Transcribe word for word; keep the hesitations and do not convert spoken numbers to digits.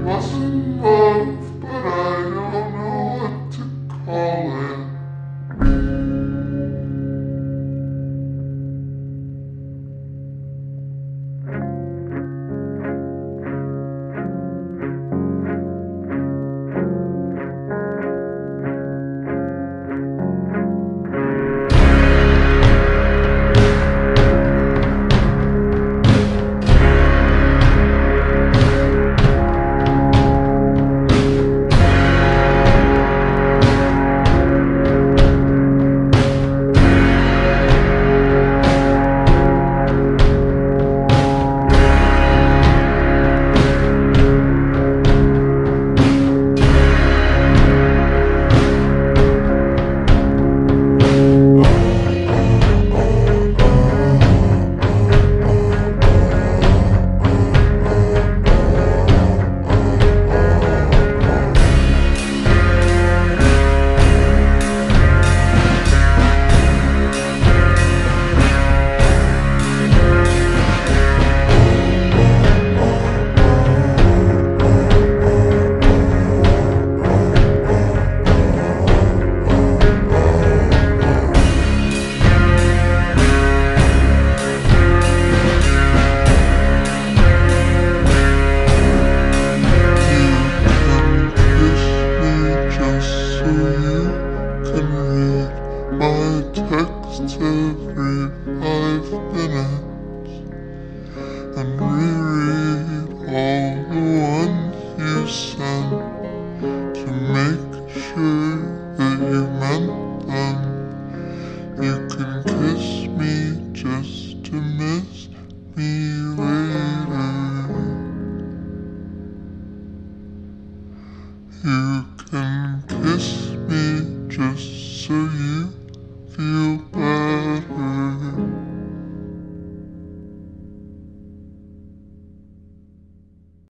was in love, but I don't know what to call it. My text every five minutes and reread all the ones you sent to make sure that you meant them. You can kiss me just to miss me later. You can kiss me just so you feel better.